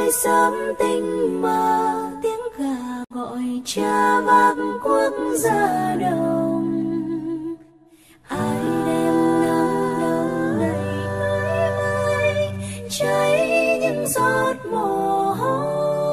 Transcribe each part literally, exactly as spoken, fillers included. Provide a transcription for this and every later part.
tôi sớm tinh mơ, tiếng gà gọi cha vác cuốc ra đồng. Ai đem nắng đông đầy nỗi vai, cháy những giọt mồ hôi.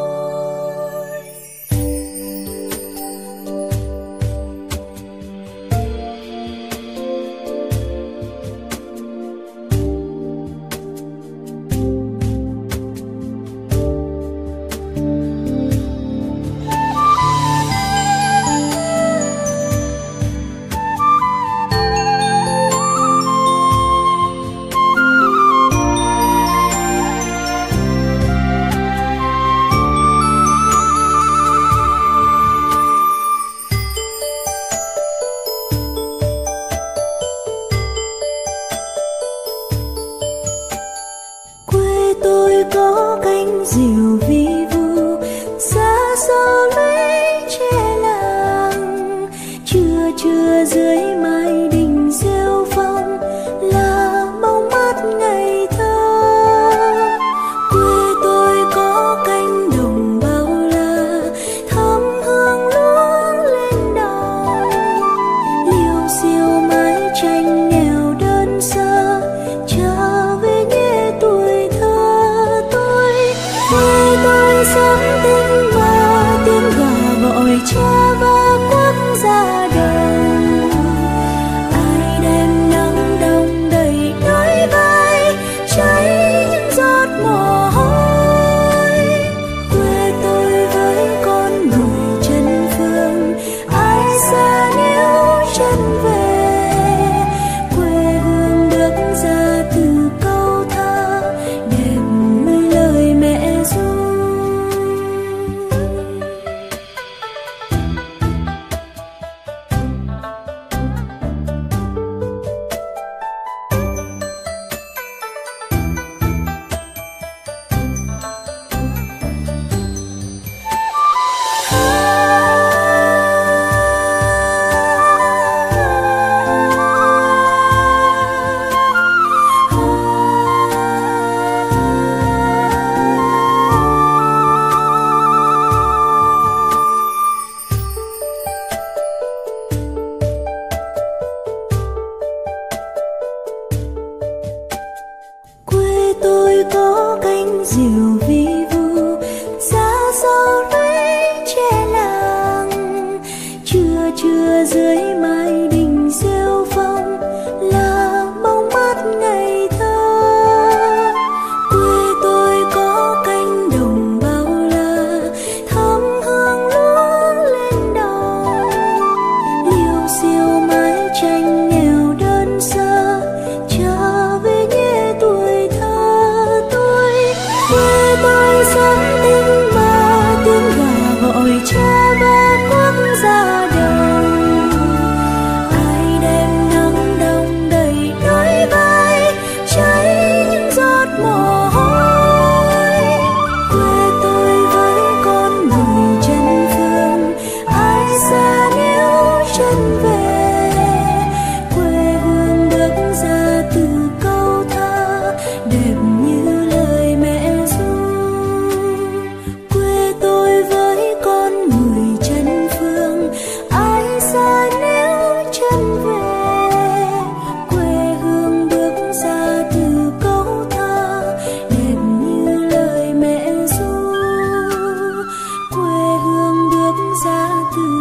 Có cánh diều vi vu xa xôi lũy tre làng, trưa trưa dưới mái đình rêu phong là mong mát ngày thơ. Quê tôi có cánh đồng bao la, thơm hương lúa lên đồng, liêu xiêu mái tranh nghèo đơn sơ trở về nghe tuổi thơ. Quê tôi sớm tinh mơ, tiếng gà gọi cha và cuốc ra đồng. Ai đem nắng đông đầy đôi vai, cháy những giọt mồ hôi. Quê tôi với con người chân phương, ai xa níu chân về. Quê hương được ra từ câu thơ đẹp như lời mẹ ru. Tôi có cánh diều vi vu xa xôi lũy tre làng, trưa trưa dưới mái đình rêu phong là mong mát ngày thơ. Quê tôi có cánh đồng bao la, thơm hương lúa lên đồng, liêu xiêu mái tranh nghèo đơn sơ trở về nghe tuổi thơ. Quê tôi sớm tinh mơ, tiếng gà gọi cha và cuốc ra đồng. Ai đem nắng đông đầy đôi vai, cháy những giọt mồ hôi. Quê tôi với con người chân phương, ai xa níu chân về. Quê hương được ra từ câu thơ đẹp như lời mẹ ru. Quê tôi với con người chân phương, ai xa níu chân về. Quê hương bước ra từ câu thơ đẹp như lời mẹ ru. Quê hương bước ra từ